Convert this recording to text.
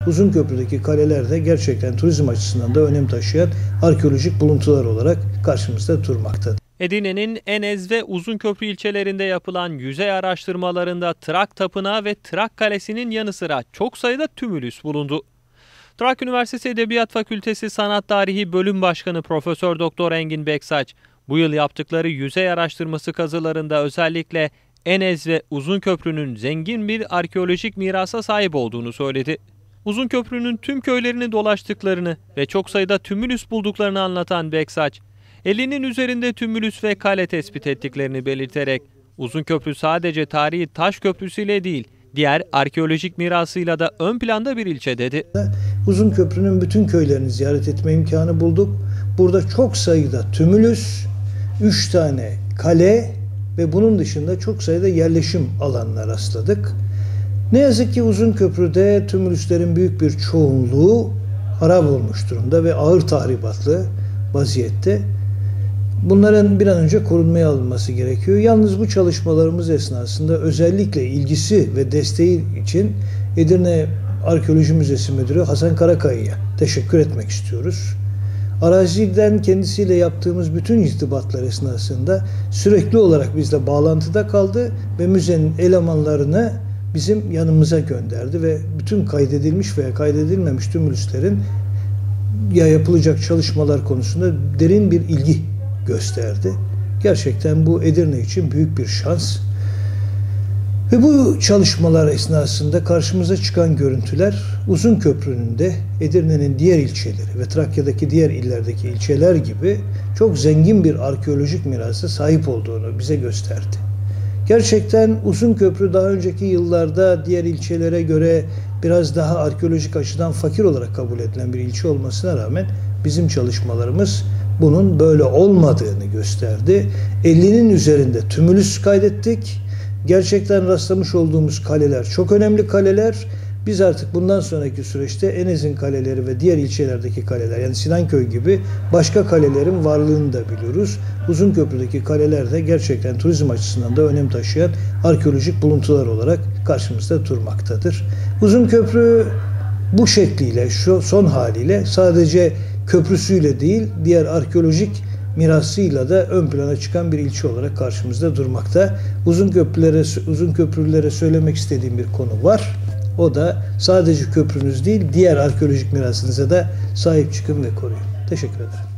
Uzunköprü'deki kaleler de gerçekten turizm açısından da önem taşıyan arkeolojik buluntular olarak karşımızda durmaktadır. Edirne'nin Enez ve Uzunköprü ilçelerinde yapılan yüzey araştırmalarında Trak Tapınağı ve Trak Kalesi'nin yanı sıra çok sayıda tümülüs bulundu. Trakya Üniversitesi Edebiyat Fakültesi Sanat Tarihi Bölüm Başkanı Profesör Doktor Engin Beksaç, bu yıl yaptıkları yüzey araştırması kazılarında özellikle Enez ve Uzunköprü'nün zengin bir arkeolojik mirasa sahip olduğunu söyledi. Uzunköprü'nün tüm köylerini dolaştıklarını ve çok sayıda tümülüs bulduklarını anlatan Beksaç, 50'nin üzerinde tümülüs ve kale tespit ettiklerini belirterek, Uzunköprü sadece tarihi taş köprüsüyle değil, diğer arkeolojik mirasıyla da ön planda bir ilçe dedi. Uzunköprü'nün bütün köylerini ziyaret etme imkanı bulduk. Burada çok sayıda tümülüs, 3 tane kale ve bunun dışında çok sayıda yerleşim alanına rastladık. Ne yazık ki Uzunköprü'de tümülüslerin büyük bir çoğunluğu harap olmuş durumda ve ağır tahribatlı vaziyette. Bunların bir an önce korunmaya alınması gerekiyor. Yalnız bu çalışmalarımız esnasında özellikle ilgisi ve desteği için Edirne Arkeoloji Müzesi Müdürü Hasan Karakaya'ya teşekkür etmek istiyoruz. Araziden kendisiyle yaptığımız bütün irtibatlar esnasında sürekli olarak bizle bağlantıda kaldı ve müzenin elemanlarını bizim yanımıza gönderdi ve bütün kaydedilmiş veya kaydedilmemiş tümülüslerin yapılacak çalışmalar konusunda derin bir ilgi gösterdi. Gerçekten bu Edirne için büyük bir şans. Ve bu çalışmalar esnasında karşımıza çıkan görüntüler Uzunköprü'nün de Edirne'nin diğer ilçeleri ve Trakya'daki diğer illerdeki ilçeler gibi çok zengin bir arkeolojik mirasa sahip olduğunu bize gösterdi. Gerçekten Uzunköprü daha önceki yıllarda diğer ilçelere göre biraz daha arkeolojik açıdan fakir olarak kabul edilen bir ilçe olmasına rağmen bizim çalışmalarımız bunun böyle olmadığını gösterdi. 50'nin üzerinde tümülüs kaydettik. Gerçekten rastlamış olduğumuz kaleler çok önemli kaleler. Biz artık bundan sonraki süreçte Enez'in kaleleri ve diğer ilçelerdeki kaleler, yani Sinanköy gibi başka kalelerin varlığını da biliyoruz. Uzunköprü'deki kaleler de gerçekten turizm açısından da önem taşıyan arkeolojik buluntular olarak karşımızda durmaktadır. Uzunköprü bu şekliyle, şu son haliyle sadece köprüsüyle değil, diğer arkeolojik mirasıyla da ön plana çıkan bir ilçe olarak karşımızda durmakta. Uzunköprülülere söylemek istediğim bir konu var. O da sadece köprünüz değil, diğer arkeolojik mirasınıza da sahip çıkın ve koruyun. Teşekkür ederim.